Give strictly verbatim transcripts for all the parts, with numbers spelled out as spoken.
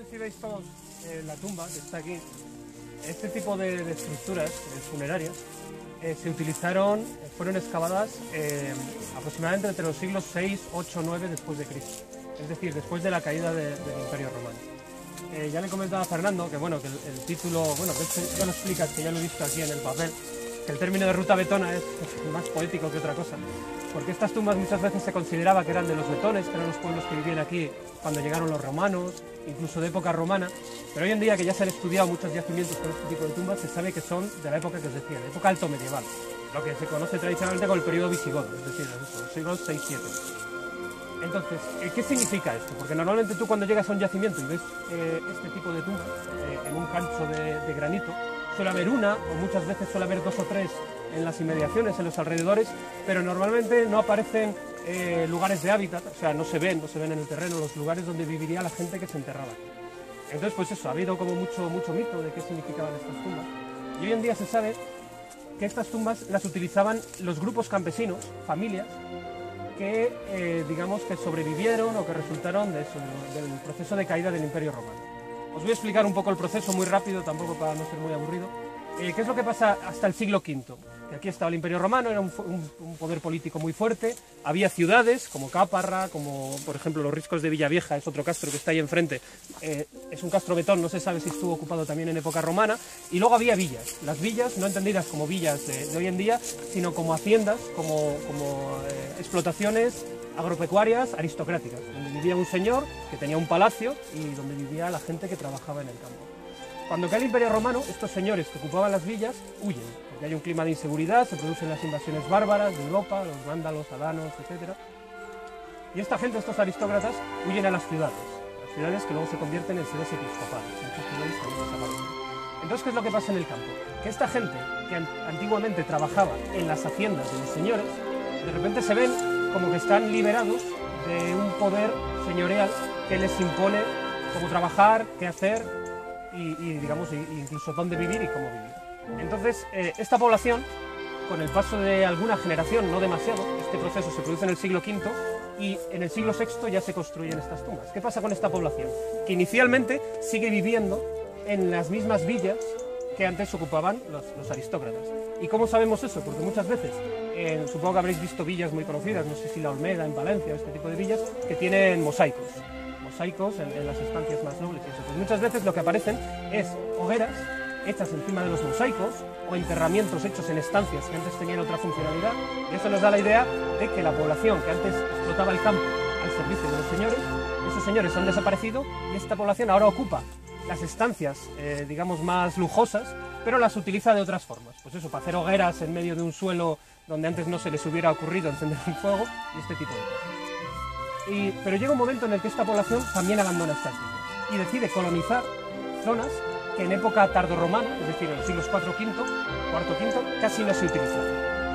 si veis todos eh, la tumba que está aquí, este tipo de, de estructuras eh, funerarias eh, se utilizaron, fueron excavadas eh, aproximadamente entre los siglos seis, ocho, nueve después de Cristo, es decir, después de la caída de, del Imperio Romano. Eh, ya le comentaba a Fernando que bueno, que el, el título, bueno, que este, ya lo explicas, que ya lo he visto aquí en el papel, que el término de ruta betona es, es más poético que otra cosa, porque estas tumbas muchas veces se consideraba que eran de los betones, que eran los pueblos que vivían aquí cuando llegaron los romanos, incluso de época romana, pero hoy en día que ya se han estudiado muchos yacimientos con este tipo de tumbas, se sabe que son de la época que os decía, de época alto medieval, lo que se conoce tradicionalmente como el periodo visigodo, es decir, los siglos seis siete. Entonces, ¿qué significa esto? Porque normalmente tú cuando llegas a un yacimiento y ves eh, este tipo de tumbas eh, en un cancho de, de granito, suele haber una, o muchas veces suele haber dos o tres en las inmediaciones, en los alrededores, pero normalmente no aparecen eh, lugares de hábitat, o sea, no se ven, no se ven en el terreno los lugares donde viviría la gente que se enterraba. Entonces, pues eso, ha habido como mucho, mucho mito de qué significaban estas tumbas. Y hoy en día se sabe que estas tumbas las utilizaban los grupos campesinos, familias, que eh, digamos que sobrevivieron o que resultaron de eso, del proceso de caída del Imperio Romano. Os voy a explicar un poco el proceso muy rápido, tampoco para no ser muy aburrido. Eh, ¿Qué es lo que pasa hasta el siglo quinto? Que aquí estaba el Imperio Romano, era un, un, un poder político muy fuerte, había ciudades como Caparra, como por ejemplo los Riscos de Villavieja, es otro castro que está ahí enfrente, eh, es un castro betón, no se sabe si estuvo ocupado también en época romana, y luego había villas, las villas no entendidas como villas de, de hoy en día, sino como haciendas, como, como eh, explotaciones agropecuarias aristocráticas, donde vivía un señor que tenía un palacio y donde vivía la gente que trabajaba en el campo. Cuando cae el Imperio Romano, estos señores que ocupaban las villas huyen, porque hay un clima de inseguridad, se producen las invasiones bárbaras de Europa, los vándalos, adanos, etcétera. Y esta gente, estos aristócratas, huyen a las ciudades, las ciudades que luego se convierten en sedes episcopales, muchas ciudades también desaparecen. Entonces, ¿qué es lo que pasa en el campo? Que esta gente que antiguamente trabajaba en las haciendas de los señores, de repente se ven como que están liberados de un poder señorial que les impone cómo trabajar, qué hacer, Y, y digamos incluso dónde vivir y cómo vivir. Entonces, eh, esta población, con el paso de alguna generación, no demasiado, este proceso se produce en el siglo quinto y en el siglo sexto ya se construyen estas tumbas. ¿Qué pasa con esta población? Que inicialmente sigue viviendo en las mismas villas que antes ocupaban los, los aristócratas. ¿Y cómo sabemos eso? Porque muchas veces, eh, supongo que habréis visto villas muy conocidas, no sé si La Olmeda en Valencia, este tipo de villas, que tienen mosaicos. mosaicos en, en las estancias más nobles y eso. Pues muchas veces lo que aparecen es hogueras hechas encima de los mosaicos o enterramientos hechos en estancias que antes tenían otra funcionalidad, y eso nos da la idea de que la población que antes explotaba el campo al servicio de los señores, esos señores han desaparecido y esta población ahora ocupa las estancias, eh, digamos, más lujosas, pero las utiliza de otras formas. Pues eso, para hacer hogueras en medio de un suelo donde antes no se les hubiera ocurrido encender un fuego y este tipo de cosas. Y, pero llega un momento en el que esta población también abandona estas villas y decide colonizar zonas que en época tardorromana, es decir, en los siglos cuarto quinto, casi no se utilizaban.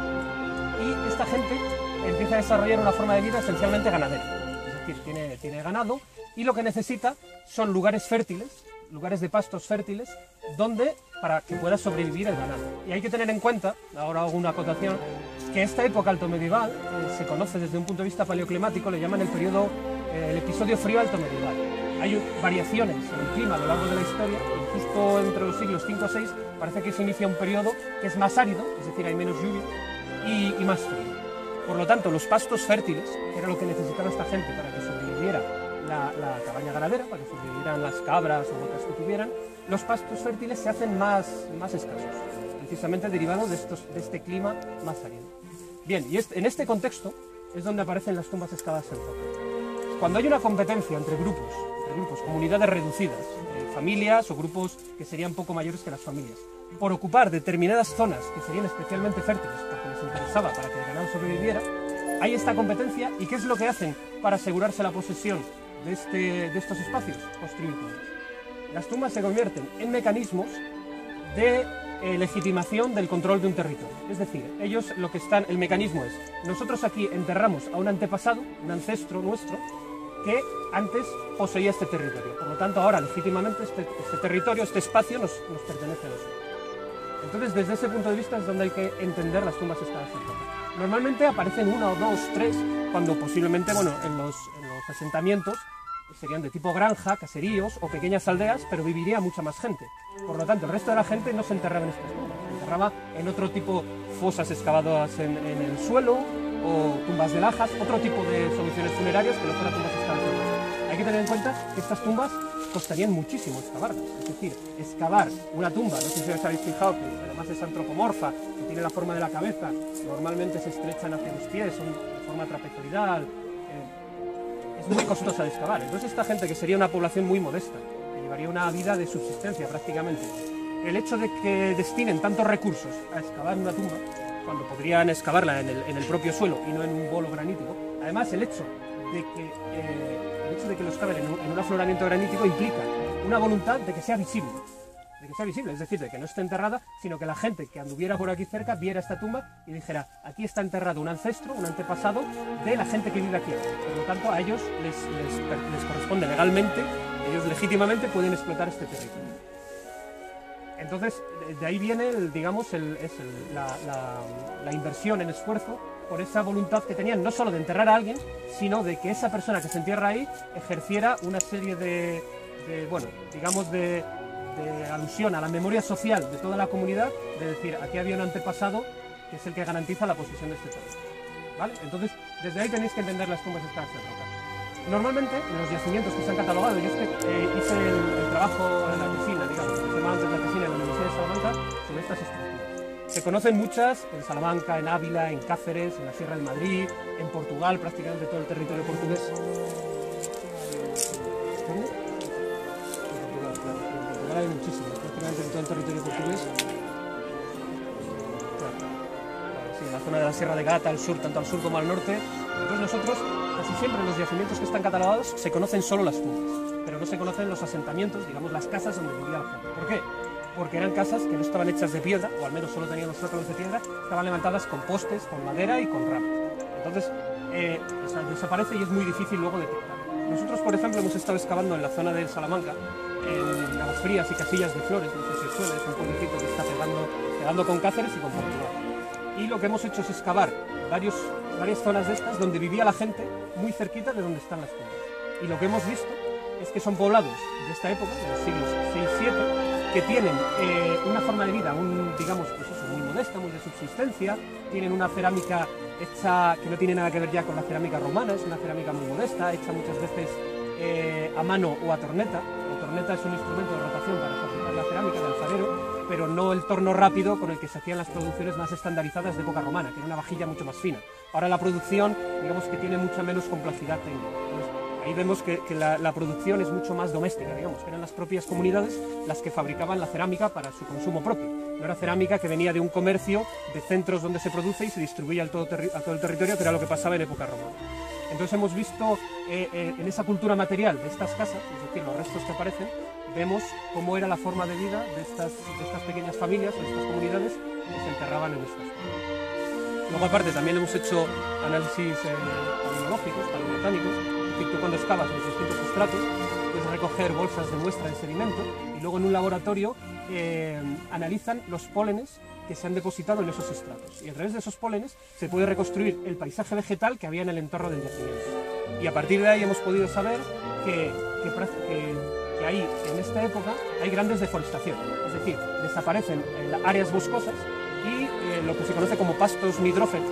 Y esta gente empieza a desarrollar una forma de vida esencialmente ganadera, es decir, tiene, tiene ganado y lo que necesita son lugares fértiles, lugares de pastos fértiles, donde para que pueda sobrevivir el ganado. Y hay que tener en cuenta, ahora hago una acotación, que esta época alto medieval eh, se conoce desde un punto de vista paleoclimático, le llaman el periodo, eh, el episodio frío alto medieval. Hay variaciones en el clima a lo largo de la historia, y justo entre los siglos cinco o seis parece que se inicia un periodo que es más árido, es decir, hay menos lluvia, y, y más frío. Por lo tanto, los pastos fértiles, que era lo que necesitaba esta gente para que sobreviviera la, la cabaña ganadera, para que sobrevivieran las cabras o vacas que tuvieran, los pastos fértiles se hacen más, más escasos, precisamente derivado de, estos, de este clima más árido. Bien, y este, en este contexto es donde aparecen las tumbas excavadas en roca. Cuando hay una competencia entre grupos, entre grupos, comunidades reducidas, eh, familias o grupos que serían poco mayores que las familias, por ocupar determinadas zonas que serían especialmente fértiles porque les interesaba para que el ganado sobreviviera, hay esta competencia. ¿Y qué es lo que hacen para asegurarse la posesión de, este, de estos espacios? Construir tumbas. Las tumbas se convierten en mecanismos de eh, legitimación del control de un territorio. Es decir, ellos lo que están, el mecanismo es, nosotros aquí enterramos a un antepasado, un ancestro nuestro, que antes poseía este territorio. Por lo tanto, ahora legítimamente este, este territorio, este espacio nos, nos pertenece a nosotros. Entonces, desde ese punto de vista es donde hay que entender las tumbas excavadas en roca. Normalmente aparecen una o dos, tres, cuando posiblemente, bueno, en los, en los asentamientos serían de tipo granja, caseríos o pequeñas aldeas, pero viviría mucha más gente. Por lo tanto, el resto de la gente no se enterraba en estas tumbas, se enterraba en otro tipo, fosas excavadas en, en el suelo o tumbas de lajas, otro tipo de soluciones funerarias que no fueran tumbas excavadas. Hay que tener en cuenta que estas tumbas costarían muchísimo excavarlas, es decir, excavar una tumba, no sé si os habéis fijado que además es antropomorfa, que tiene la forma de la cabeza, normalmente se estrechan hacia los pies, son de forma trapezoidal, eh, es muy costosa de excavar. Entonces esta gente, que sería una población muy modesta, que llevaría una vida de subsistencia prácticamente, el hecho de que destinen tantos recursos a excavar una tumba, cuando podrían excavarla en el, en el propio suelo y no en un bolo granítico, además el hecho de que, eh, el hecho de que los excaven en un, en un afloramiento granítico implica una voluntad de que sea visible, de que sea visible, es decir, de que no esté enterrada, sino que la gente que anduviera por aquí cerca viera esta tumba y dijera, aquí está enterrado un ancestro, un antepasado de la gente que vive aquí. Por lo tanto, a ellos les, les, les corresponde legalmente, ellos legítimamente pueden explotar este territorio. Entonces, de ahí viene, el, digamos, el, es el, la, la, la inversión en esfuerzo por esa voluntad que tenían, no solo de enterrar a alguien, sino de que esa persona que se entierra ahí ejerciera una serie de, de bueno, digamos, de, de alusión a la memoria social de toda la comunidad, de decir, aquí había un antepasado que es el que garantiza la posesión de este territorio, ¿vale? Entonces, desde ahí tenéis que entender las tumbas estas de roca. Normalmente, en los yacimientos que se han catalogado, yo es que eh, hice el, el trabajo en la tesina, digamos, que se llama antes la tesina en la Universidad de Salamanca, sobre estas estructuras. Se conocen muchas en Salamanca, en Ávila, en Cáceres, en la Sierra de Madrid, en Portugal, prácticamente todo el territorio portugués. ¿Dónde? En Portugal, claro. En Portugal hay muchísimas, prácticamente en todo el territorio portugués. Claro. Sí, en la zona de la Sierra de Gata, al sur, tanto al sur como al norte. Entonces nosotros, casi siempre en los yacimientos que están catalogados, se conocen solo las tumbas, pero no se conocen los asentamientos, digamos las casas donde vivía la gente. ¿Por qué? Porque eran casas que no estaban hechas de piedra, o al menos solo tenían los zócalos de piedra, estaban levantadas con postes, con madera y con ramas. Entonces, eh, desaparece y es muy difícil luego detectar. Nosotros, por ejemplo, hemos estado excavando en la zona de Salamanca, en Las Frías y Casillas de Flores, no sé si os suena, es un pueblecito que está pegando, pegando con Cáceres y con Portugal. Y lo que hemos hecho es excavar varios, varias zonas de estas donde vivía la gente muy cerquita de donde están las tumbas. Y lo que hemos visto es que son poblados de esta época, de los siglos seis siete, que tienen eh, una forma de vida, un, digamos, pues eso, muy modesta, muy de subsistencia, tienen una cerámica hecha que no tiene nada que ver ya con la cerámica romana, es una cerámica muy modesta, hecha muchas veces eh, a mano o a torneta. La torneta es un instrumento de rotación para fabricar la cerámica de alfarero, pero no el torno rápido con el que se hacían las producciones más estandarizadas de época romana, que era una vajilla mucho más fina. Ahora la producción, digamos que tiene mucha menos complejidad técnica. Entonces, ahí vemos que, que la, la producción es mucho más doméstica, digamos, que eran las propias comunidades las que fabricaban la cerámica para su consumo propio. No era cerámica que venía de un comercio, de centros donde se produce y se distribuye a todo, a todo el territorio, que era lo que pasaba en época romana. Entonces hemos visto eh, eh, en esa cultura material de estas casas, es decir, los restos que aparecen, vemos cómo era la forma de vida de estas, de estas pequeñas familias, de estas comunidades que se enterraban en estas zonas. Luego aparte también hemos hecho análisis eh, paleológicos, paleobotánicos. Es decir, tú cuando excavas los distintos estratos puedes recoger bolsas de muestra de sedimento y luego en un laboratorio eh, analizan los pólenes que se han depositado en esos estratos. Y a través de esos pólenes se puede reconstruir el paisaje vegetal que había en el entorno del yacimiento. Y a partir de ahí hemos podido saber que, que, que, que ahí, en esta época, hay grandes deforestaciones. Es decir, desaparecen eh, áreas boscosas y eh, lo que se conoce como pastos nitrófilos.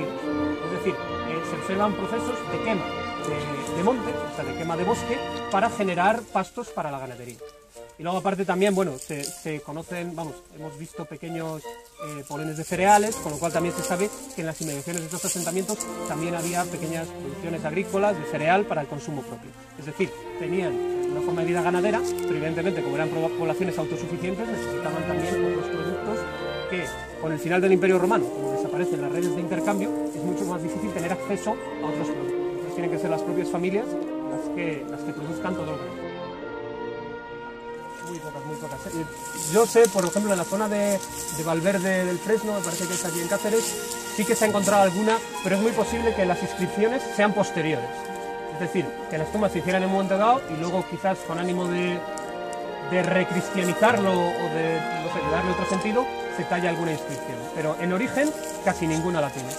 Es decir, eh, se observan procesos de quema de, de monte, o sea, de quema de bosque, para generar pastos para la ganadería. Y luego aparte también, bueno, se, se conocen, vamos, hemos visto pequeños eh, polenes de cereales, con lo cual también se sabe que en las inmediaciones de estos asentamientos también había pequeñas producciones agrícolas de cereal para el consumo propio. Es decir, tenían una forma de vida ganadera, pero evidentemente como eran poblaciones autosuficientes necesitaban también otros productos que con el final del Imperio Romano, como desaparecen las redes de intercambio, es mucho más difícil tener acceso a otros productos. Entonces tienen que ser las propias familias las que, las que produzcan todo lo que Muy pocas, muy pocas. Yo sé, por ejemplo, en la zona de, de Valverde del Fresno, me parece que es aquí en Cáceres, sí que se ha encontrado alguna, pero es muy posible que las inscripciones sean posteriores. Es decir, que las tumbas se hicieran en un momento dado y luego quizás con ánimo de, de recristianizarlo o de, no sé, de darle otro sentido, se talla alguna inscripción. Pero en origen casi ninguna la tiene.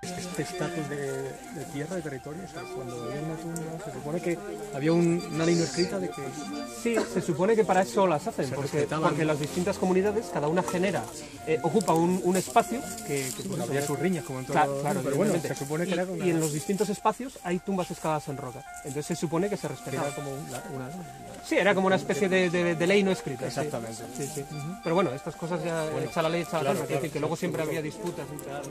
este estatus de, de tierra, de territorio. O sea, cuando había una tumba, se supone que había un, una ley no escrita de que... Sí, se supone que para eso las hacen, Se porque, respetaban. porque las distintas comunidades, cada una genera, eh, ocupa un, un espacio que, que Sí, pues, había es- sus riñas, como en todo... Claro, claro, pero bueno, evidentemente. se supone que y, era una... y en los distintos espacios hay tumbas excavadas en roca. Entonces se supone que se que respetaba. era como una... una- Sí, era como una especie de, de- de ley no escrita. sí. Exactamente. Sí, sí. Pero bueno, estas cosas ya echa la ley, echa la claro, norma. claro, Es decir, que sí, luego siempre seguro. había disputas entre árboles.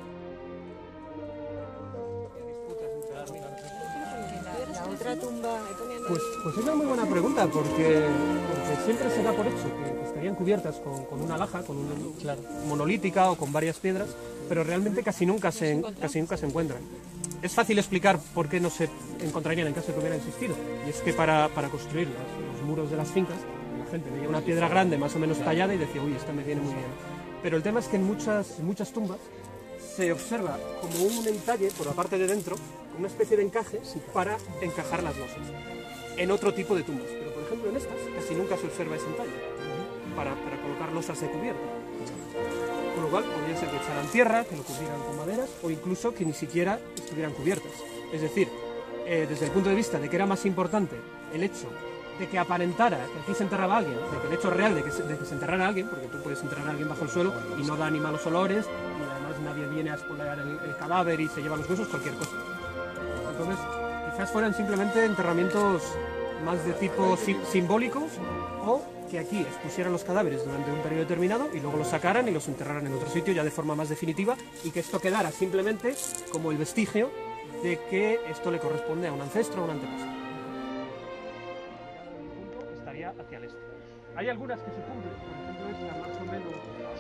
La otra tumba, Pues, pues es una muy buena pregunta, porque, porque siempre se da por hecho que, que estarían cubiertas con, con una laja, con una monolítica o con varias piedras, pero realmente casi nunca se, casi nunca se encuentran. Es fácil explicar por qué no se encontrarían en caso de que hubiera existido. Y es que para, para construir las- los muros de las fincas, la gente veía una piedra grande más o menos tallada y decía, uy, esta me viene muy bien. Pero el tema es que en muchas, en muchas tumbas se observa como un entalle por la parte de dentro, una especie de encaje para encajar las losas. En otro tipo de tumbas, pero por ejemplo en estas casi nunca se observa ese entalle para, para colocar losas de cubierta. Con lo cual podría ser que echaran tierra, que lo cubrieran con maderas o incluso que ni siquiera estuvieran cubiertas. Es decir, eh, desde el punto de vista de que era más importante el hecho de que aparentara que aquí se enterraba alguien, de que el hecho real de que se, de que se enterrara alguien, porque tú puedes enterrar a alguien bajo el suelo y no da ni malos olores, y además nadie viene a espolear el, el cadáver y se lleva los huesos, cualquier cosa. Entonces, quizás fueran simplemente enterramientos más de tipo sim- simbólicos, o que aquí expusieran los cadáveres durante un periodo determinado y luego los sacaran y los enterraran en otro sitio ya de forma más definitiva, y que esto quedara simplemente como el vestigio de que esto le corresponde a un ancestro o a un antepasado. Estaría hacia el este. Hay algunas que se cumplen, por ejemplo esta más o menos,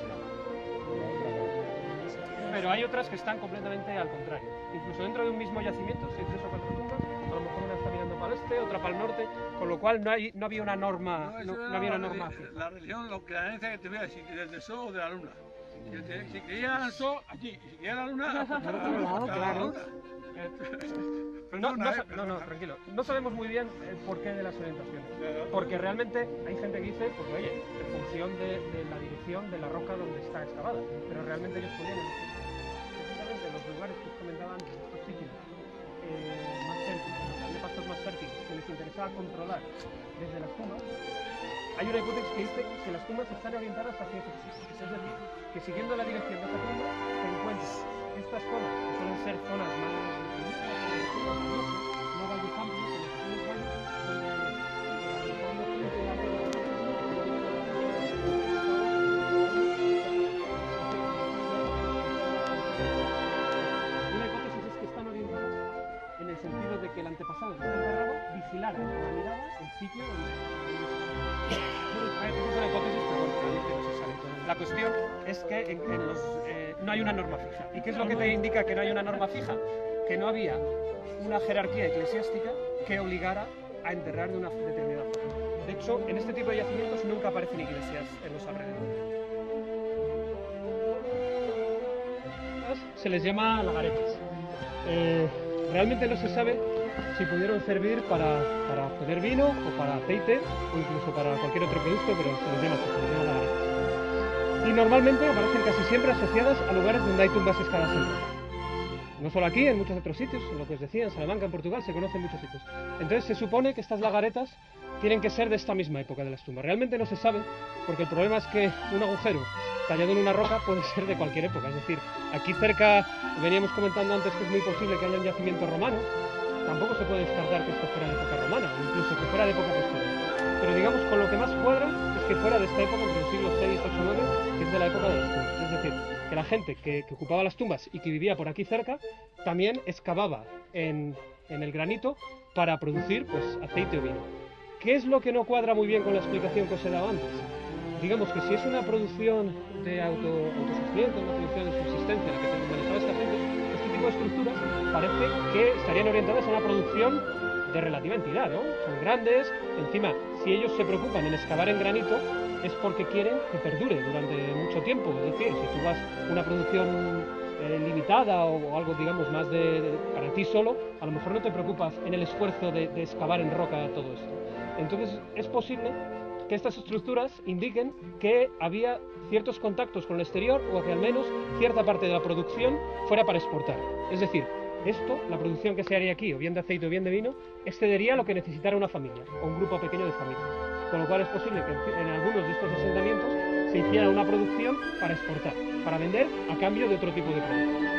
pero hay otras que están completamente al contrario. Incluso dentro de un mismo yacimiento, si hay tres o cuatro tumbas, a lo mejor una está mirando para el este, otra para el norte, con lo cual no, hay, no había una norma, no, no había una norma fija. La religión, lo que la creencia que tuviera, si desde el sol o de la luna. Si, te- si creían al sol, aquí. Y si creían a la luna, pues, Por otro lado, a la claro. luna. No, no, Perdona, sa- eh, no, no, perdona. tranquilo. No sabemos muy bien el porqué de las orientaciones. Porque realmente hay gente que dice, porque oye, en función de, de la dirección de la roca donde está excavada. Pero realmente ellos ponían en precisamente en los lugares que os comentaba antes, estos sitios eh, más fértiles, donde había pastos más fértiles, que les interesaba controlar desde las tumbas. Hay una hipótesis que dice que las tumbas están orientadas hacia esos sitios. Es decir, que siguiendo la dirección de esa tumba, te encuentras estas zonas, que suelen ser zonas más no valles amplios, sino pequeños valles, donde eh, realizando gente arriba, una hipótesis es que están orientadas en el sentido de que el antepasado que está enterrado vigilara con la mirada el sitio donde esa es una hipótesis, pero bueno, realmente no se sabe. La cuestión es que en, en los, eh, no hay una norma fija. ¿Y qué es lo que te indica que no hay una norma fija? Que no había una jerarquía eclesiástica que obligara a enterrar de una determinada forma. De hecho, en este tipo de yacimientos nunca aparecen iglesias en los alrededores. Se les llama lagaretas. Eh, realmente no se sabe si pudieron servir para, para obtener vino o para aceite o incluso para cualquier otro producto, pero se les llama así, se les llama lagaretas. Y normalmente aparecen casi siempre asociadas a lugares donde hay tumbas excavadas en roca. No solo aquí, en muchos otros sitios, en lo que os decía, en Salamanca, en Portugal, se conocen muchos sitios. Entonces se supone que estas lagaretas tienen que ser de esta misma época de las tumbas. Realmente no se sabe, porque el problema es que un agujero tallado en una roca puede ser de cualquier época. Es decir, aquí cerca, veníamos comentando antes que es muy posible que haya un yacimiento romano. Tampoco se puede descartar que esto fuera de época romana, o incluso que fuera de época posterior. Pero digamos, con lo que más cuadra es que fuera de esta época, entre los siglos seis, ocho, nueve, que es de la época de las tumbas. Es decir, que la gente que, que ocupaba las tumbas y que vivía por aquí cerca, también excavaba en, en el granito para producir pues, aceite o vino. ¿Qué es lo que no cuadra muy bien con la explicación que os he dado antes? Digamos que si es una producción de auto, autosuficiencia, una producción de subsistencia la que manejaba esta gente, este tipo de estructuras parece que estarían orientadas a una producción de relativa entidad, ¿no? Son grandes, encima, si ellos se preocupan en excavar en granito, es porque quieren que perdure durante mucho tiempo. Es decir, si tú vas a una producción eh, limitada o, o algo, digamos, más de, de- para ti solo, a lo mejor no te preocupas en el esfuerzo de, de excavar en roca todo esto. Entonces, es posible que estas estructuras indiquen que había ciertos contactos con el exterior o que al menos cierta parte de la producción fuera para exportar. Es decir, esto, la producción que se haría aquí, o bien de aceite o bien de vino, excedería lo que necesitara una familia o un grupo pequeño de familias. Con lo cual es posible que en, en algunos de estos asentamientos se hiciera una producción para exportar, para vender a cambio de otro tipo de producto.